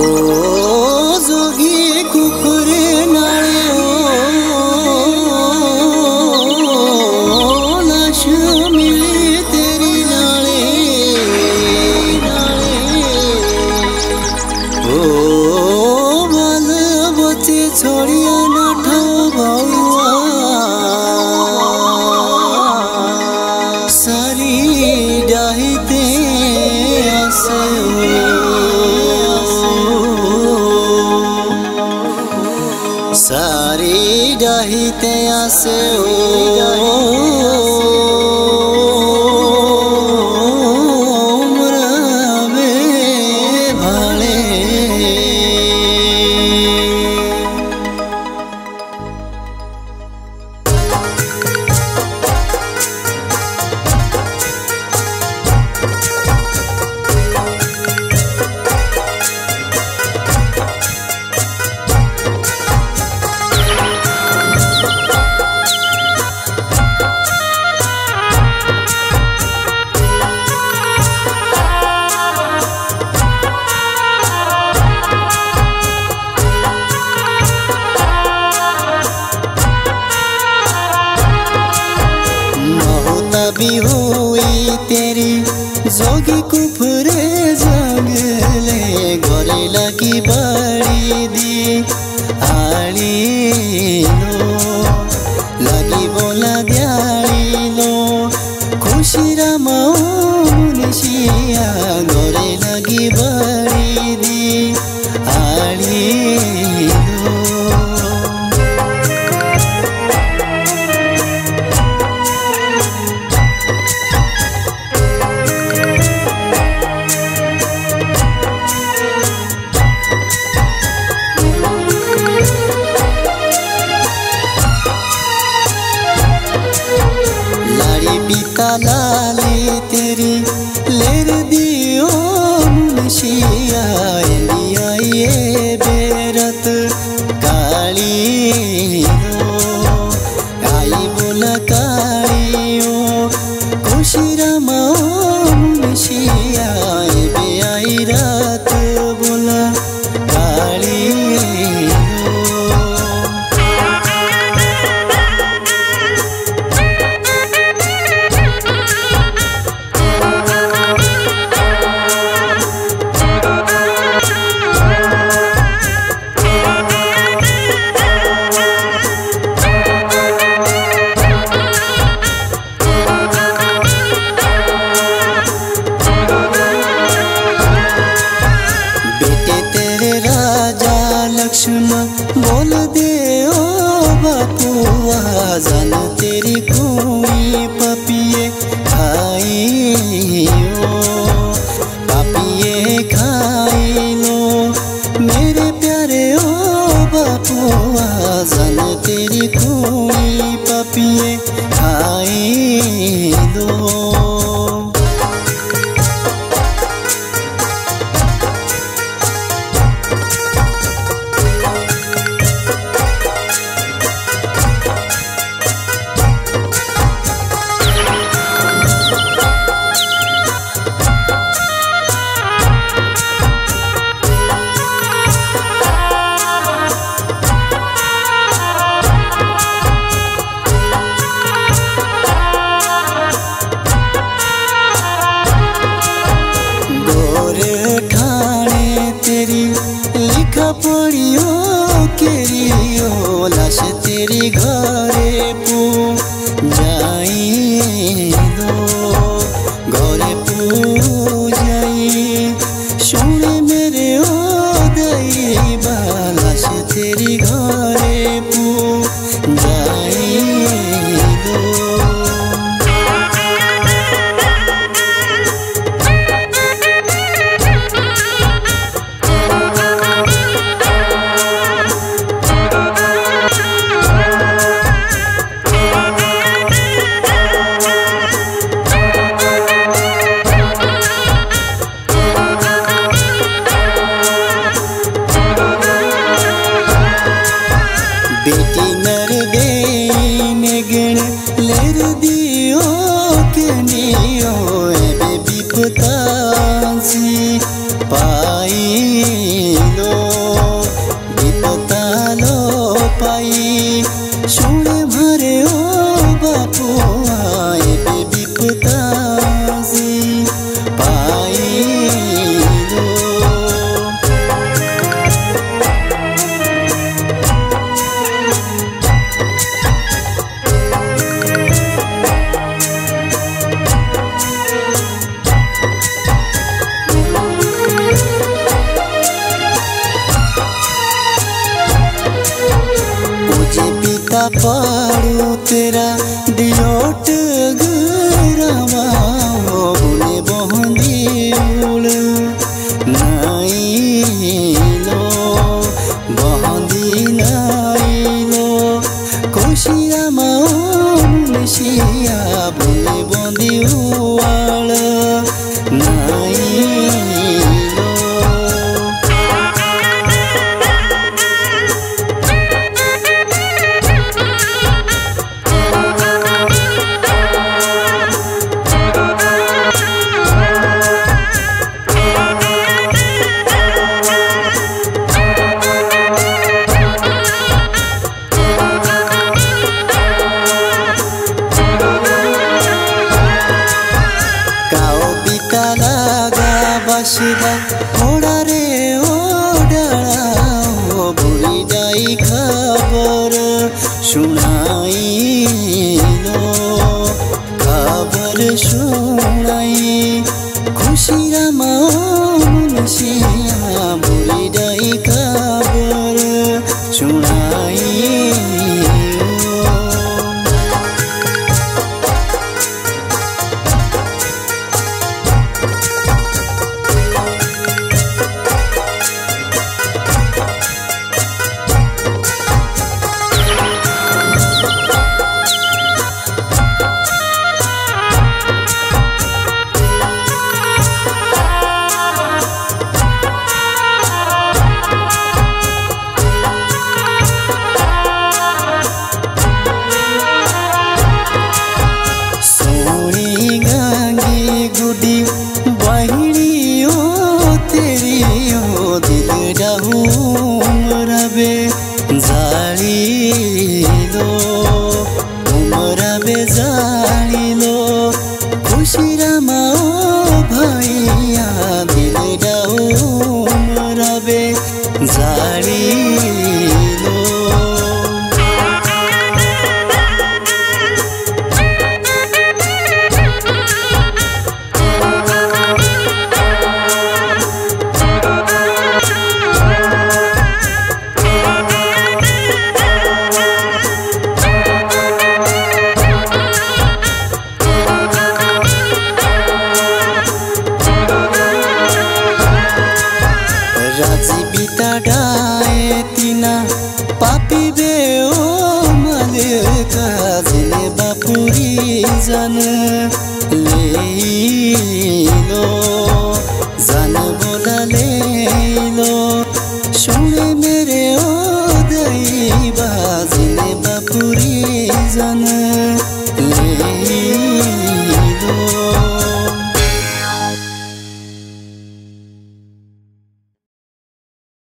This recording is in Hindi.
जोगी कुकुर नाले लाश मिली तेरी नाले ओ बाल बच्चे छोड़िया ना ठा सारी डाहिते आसे सारी डाहिते आसे भी हुई तेरी जोगी कुफरे जंगले गोरेला की बड़ी दी आली लो लगी बोला द्याली लो खुशी रमाओ मुनिशिया गोरे लगी बड़ी दी आली लो लाली तेरी लेर दियो मुनिशिया लिया ये बेरत काली आई बोला कालियो खुशी रमाओ मुनिशिया बे आई रात बोला काली बोल दे ओ बापुआ जान तेरी कुई पपिए खाई ओ पपिए खाई लो मेरे प्यारे ओ बापुआ जान तेरी कुई पपिए खाई लो लिखा पड़ियो केरियो लाश तेरी घरे पू जाई दो घरे पू जाई सुने मेरे ओ दई लाश तेरी घरे पू जाई दो पाड़ू तेरा दियोट गरावा बोले बहंदी उड़ नाइलो बहंदी नाइलो कोशिया मुनशिया बोले बंदी उड़ नाइलो। बाशिरा ओड़ा रे ओडाड़ा बुरी जाई खबर सुनाइलो खबर सुनाई खुशिया मुनशिया बुरी जाई खबर सुनाई। जालिलो उमरा बे जालिलो खुशिरा माओ भैया दिल डाऊ उमरा बे जालिलो। राजीबिता डाए तीना पापी बे ओ मलिका जिले बापुरी जान लेलो जान बोला लेलो सुने मेरे ओ दैबा जिले बापुरी जान।